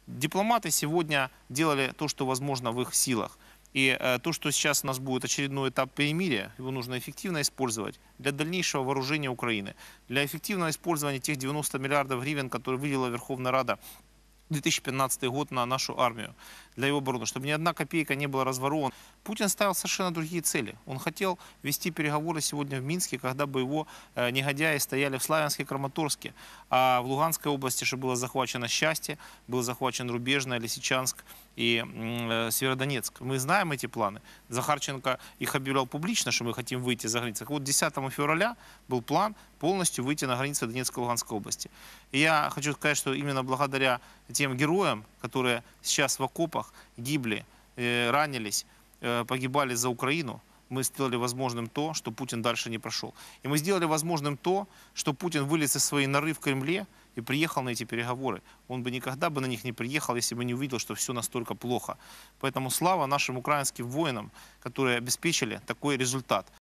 Дипломаты сегодня делали то, что возможно в их силах. И то, что сейчас у нас будет очередной этап перемирия, его нужно эффективно использовать для дальнейшего вооружения Украины, для эффективного использования тех 90 миллиардов гривен, которые выделила Верховная Рада 2015 год на нашу армию, для его обороны, чтобы ни одна копейка не была разворована. Путин ставил совершенно другие цели. Он хотел вести переговоры сегодня в Минске, когда бы его негодяи стояли в Славянске, Краматорске, а в Луганской области, чтобы было захвачено Счастье, был захвачен Рубежное, Лисичанск и Северодонецк. Мы знаем эти планы. Захарченко их объявлял публично, что мы хотим выйти за границы. Так вот, 10 февраля был план полностью выйти на границы Донецкой и Луганской области. И я хочу сказать, что именно благодаря тем героям, которые сейчас в окопах гибли, ранились, погибали за Украину, мы сделали возможным то, что Путин дальше не прошел. И мы сделали возможным то, что Путин вылез из своей норы в Кремле и приехал на эти переговоры. Он бы никогда бы на них не приехал, если бы не увидел, что все настолько плохо. Поэтому слава нашим украинским воинам, которые обеспечили такой результат.